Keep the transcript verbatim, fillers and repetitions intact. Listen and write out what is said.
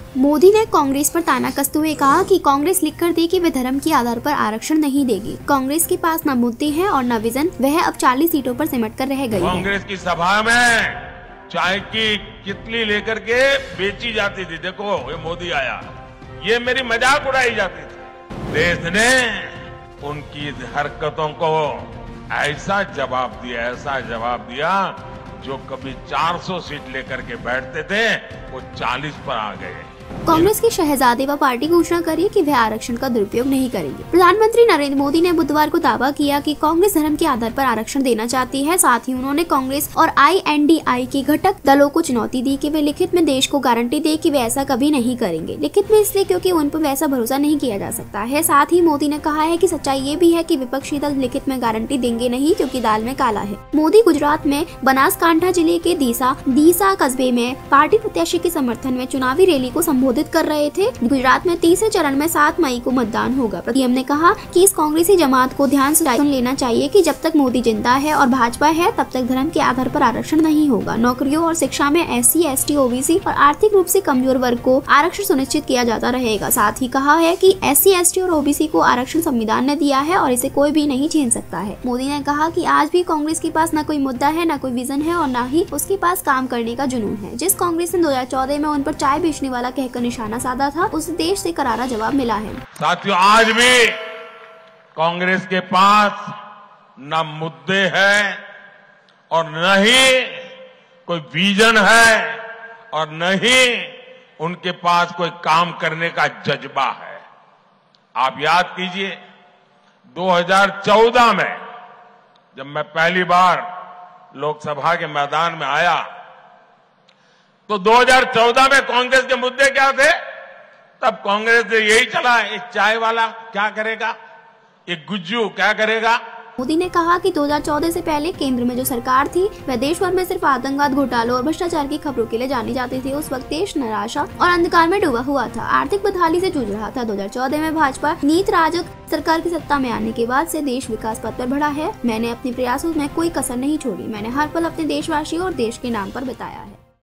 मोदी ने कांग्रेस पर ताना कसते हुए कहा कि कांग्रेस लिख कर दी कि वे धर्म के आधार पर आरक्षण नहीं देगी। कांग्रेस के पास न मुद्दे हैं और न विजन, वह अब चालीस सीटों पर सिमट कर रह गई है। कांग्रेस की सभा में चाय की कितली लेकर के बेची जाती थी। देखो ये मोदी आया, ये मेरी मजाक उड़ाई जाती थी। देश ने उनकी हरकतों को ऐसा जवाब दिया, ऐसा जवाब दिया, जो कभी चार सौ सीट लेकर के बैठते थे वो चालीस पर आ गए। कांग्रेस के शहजादे व पार्टी घोषणा करी कि वे आरक्षण का दुरुपयोग नहीं करेंगे। प्रधानमंत्री नरेंद्र मोदी ने बुधवार को दावा किया कि कांग्रेस धर्म के आधार पर आरक्षण देना चाहती है। साथ ही उन्होंने कांग्रेस और आई एन डी आई के घटक दलों को चुनौती दी कि वे लिखित में देश को गारंटी दे कि वे ऐसा कभी नहीं करेंगे। लिखित में इसलिए क्योंकि उन पर वैसा भरोसा नहीं किया जा सकता है। साथ ही मोदी ने कहा है कि सच्चाई ये भी है कि विपक्षी दल लिखित में गारंटी देंगे नहीं, क्योंकि दाल में काला है। मोदी गुजरात में बनासकांठा जिले के दीसा दीसा कस्बे में पार्टी प्रत्याशी के समर्थन में चुनावी रैली को संबोधित कर रहे थे। गुजरात में तीसरे चरण में सात मई को मतदान होगा। पीएम ने कहा कि इस कांग्रेसी जमात को ध्यान से सुन लेना चाहिए कि जब तक मोदी जिंदा है और भाजपा है तब तक धर्म के आधार पर आरक्षण नहीं होगा। नौकरियों और शिक्षा में S C, S T, O B C और आर्थिक रूप से कमजोर वर्ग को आरक्षण सुनिश्चित किया जाता रहेगा। साथ ही कहा है कि एस सी, एस टी और ओ बी सी को आरक्षण संविधान ने दिया है और इसे कोई भी नहीं छीन सकता है। मोदी ने कहा कि आज भी कांग्रेस के पास न कोई मुद्दा है, न कोई विजन है और न ही उसके पास काम करने का जुनून है। जिस कांग्रेस ने दो हजार चौदह में उन पर चाय बेचने वाला कहकर निशाना साधा था, उस देश से करारा जवाब मिला है। साथियों, आज भी कांग्रेस के पास न मुद्दे हैं और न ही कोई विजन है और न ही उनके पास कोई काम करने का जज्बा है। आप याद कीजिए, दो हजार चौदह में जब मैं पहली बार लोकसभा के मैदान में आया तो दो हजार चौदह में कांग्रेस के मुद्दे क्या थे? तब कांग्रेस ने यही चला, एक चाय वाला क्या करेगा, एक गुज्जू क्या करेगा। मोदी ने कहा कि दो हजार चौदह से पहले केंद्र में जो सरकार थी वह देश भर में सिर्फ आतंकवाद, घोटालों और भ्रष्टाचार की खबरों के लिए जानी जाती थी। उस वक्त देश निराशा और अंधकार में डूबा हुआ था, आर्थिक बदहाली से जूझ रहा था। दो हजार चौदह में भाजपा नीत राजग सरकार की सत्ता में आने के बाद से देश विकास पथ पर बढ़ा है। मैंने अपने प्रयासों में कोई कसर नहीं छोड़ी। मैंने हर पल अपने देशवासियों और देश के नाम पर बिताया है।